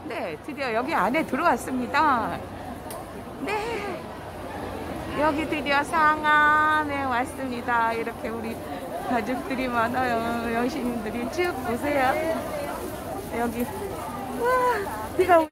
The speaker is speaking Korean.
네, 드디어 여기 안에 들어왔습니다. 네, 여기 드디어 상암에 왔습니다. 이렇게 우리 가족들이 많아요. 여신들이 쭉 보세요. 여기, 와, 비가